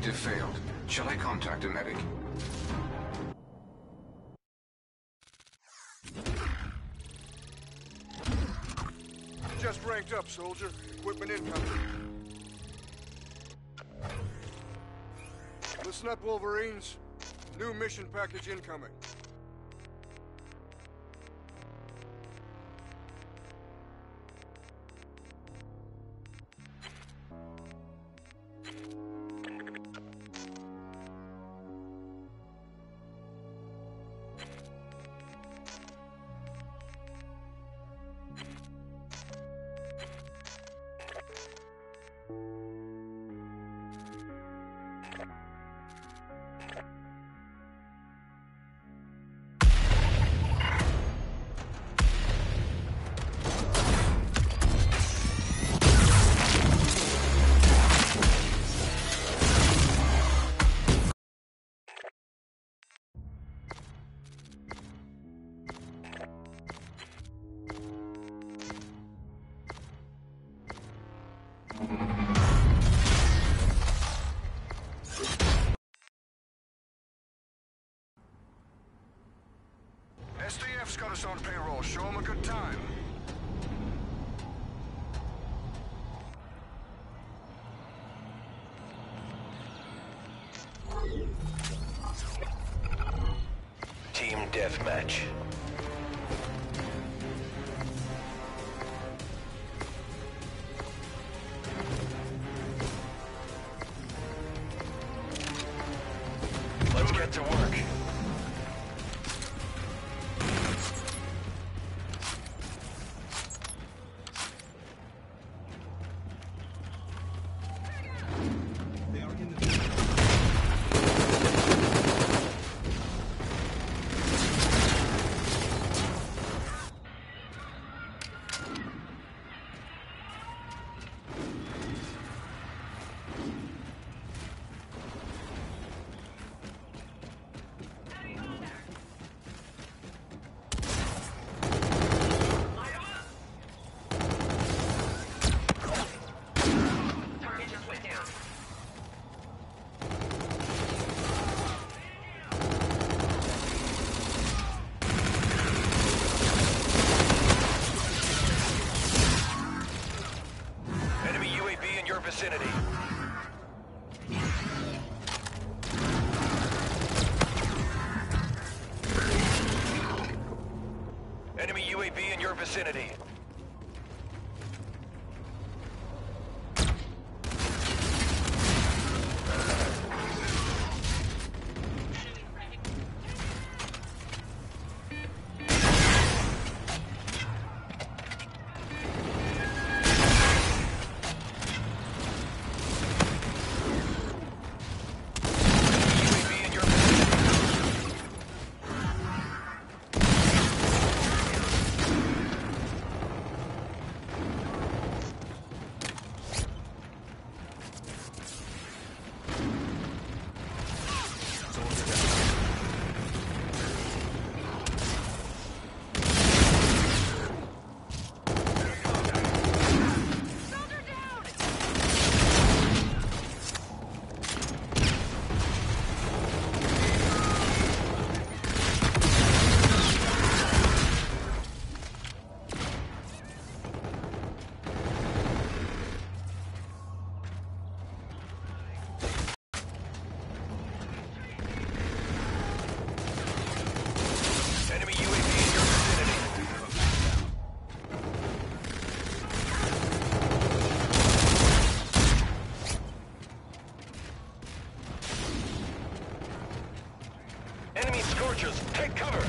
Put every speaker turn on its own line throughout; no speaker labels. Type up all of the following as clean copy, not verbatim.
objective failed. Shall I contact a medic?
Just ranked up, soldier. Equipment incoming. Listen up, Wolverines. New mission package incoming. SDF's got us on payroll. Show them a good time.
Team Deathmatch. Let's get to work. Vicinity. Enemy UAV in your vicinity. Enemy Scorchers, take cover!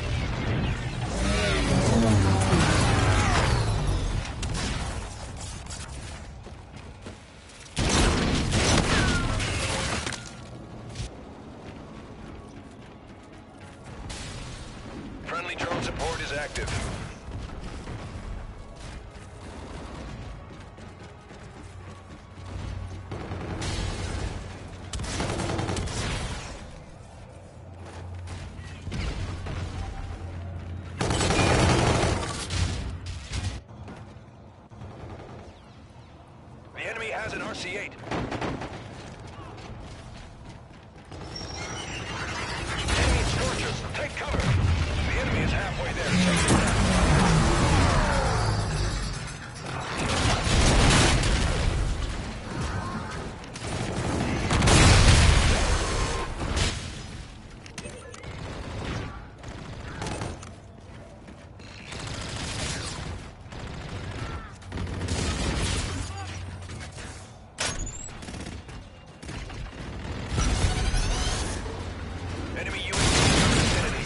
Friendly drone support is active. The enemy has an RC-8. cover! The enemy is halfway there. Take it down. Enemy UAV in your vicinity.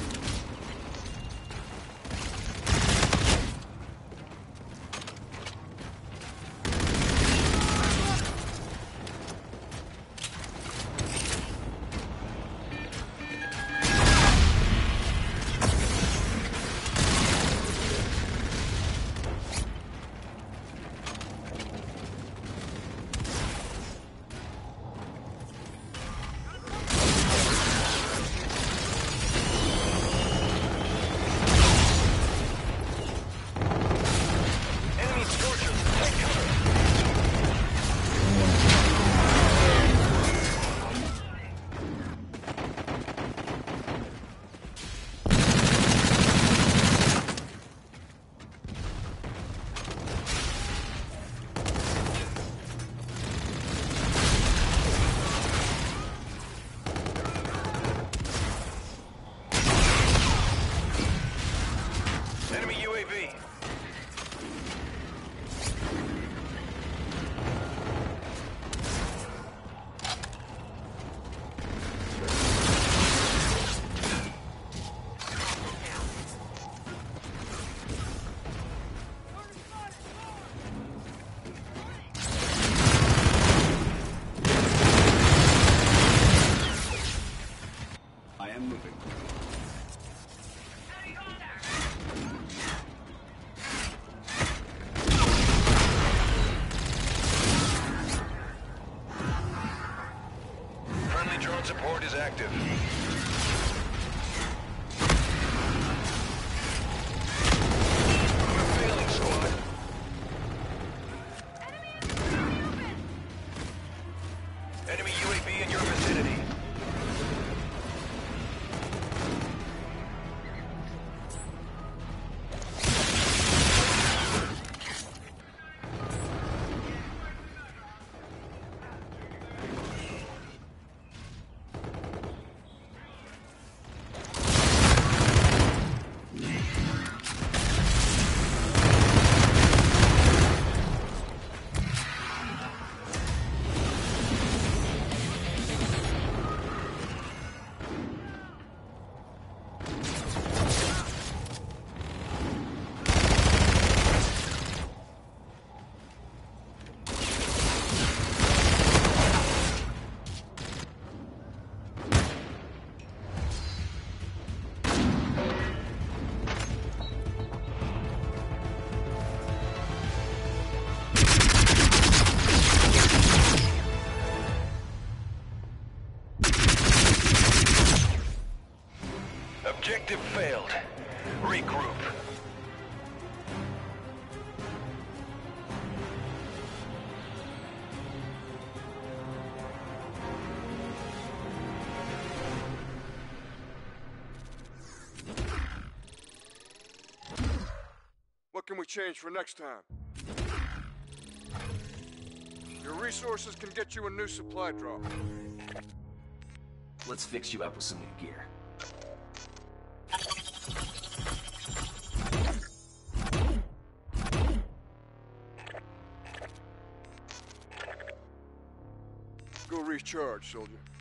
Enemy Scorchers, take cover. Enemy UAV.
I am moving.
Friendly drone support is active. We're failing, squad. Enemy UAV in your vicinity. Objective failed. Regroup.
What can we change for next time? Your resources can get you a new supply drop.
Let's fix you up with some new gear.
Go recharge, soldier.